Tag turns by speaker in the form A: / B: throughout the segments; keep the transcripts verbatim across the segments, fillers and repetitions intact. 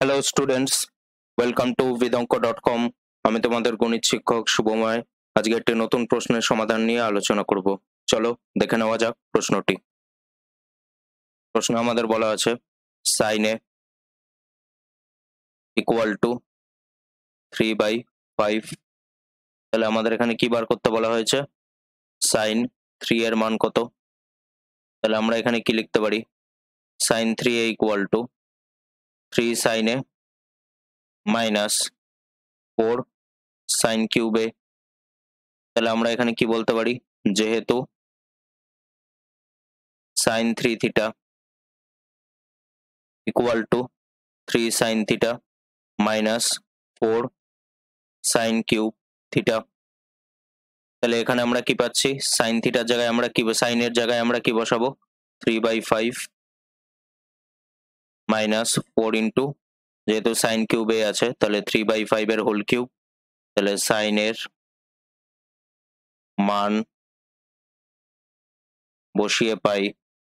A: Hello students, welcome to বিদঙ্ক dot com. আমি তোমাদের গণিত শিক্ষক শুভময়। আজকে একটি নতুন প্রশ্নের সমাধান নিয়ে আলোচনা করব। চলো দেখে নেওয়া যাক প্রশ্নটি। প্রশ্ন আমাদের বলা আছে sine A equal to three by five. তাহলে আমাদের এখানে কি বার করতে বলা হয়েছে? সাইন থ্রি এর মান কত? তাহলে আমরা এখানে কি লিখতে পারি? Sine three A equal to three sine A minus four sine cube A. তাহলে আমরা এখানে কি বলতে পারি? যেহেতু sine three theta equal to three sine theta minus four sine cube theta. তাহলে এখানে আমরা কি পাচ্ছি? সাইন থিটার জায়গায় আমরা কি সাইনের জায়গায় আমরা কি বসাবো? Three by five minus four into, যেহেতু সাইন কিউবে আছে তাহলে থ্রি বাই ফাইভ এর হোল কিউব। তাহলে সাইনের মান বসিয়ে পাই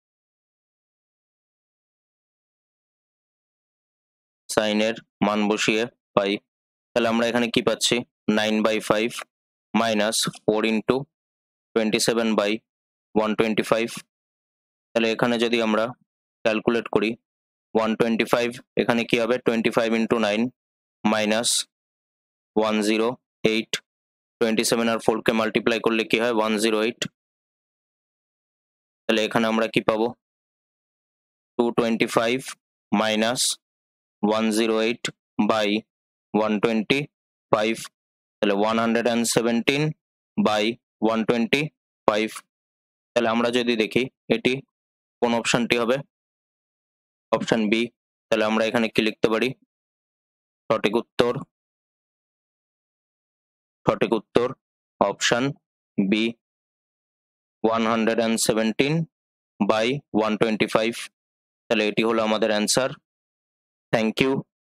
A: সাইনের মান বসিয়ে পাই তাহলে আমরা এখানে কি পাচ্ছি? Nine by five minus four into twenty seven by one twenty five. তাহলে এখানে যদি আমরা ক্যালকুলেট করি ওয়ান টোয়েন্টি ফাইভ, এখানে কি হবে? Twenty five into nine minus one zero eight. Twenty seven আর ফোরকে মাল্টিপ্লাই করলে কি হয়? One zero eight. তাহলে এখানে আমরা কি পাবো? Two twenty five minus one zero eight by one twenty five. তাহলে one hundred and seventeen by one twenty five. তাহলে আমরা যদি দেখি এটি কোন অপশনটি হবে? Option B. তাহলে আমরা এখানে কি লিখতে পারি? সঠিক উত্তর সঠিক উত্তর option B, one hundred and seventeen by one twenty five. তাহলে এটি হলো আমাদের অ্যান্সার। Thank you.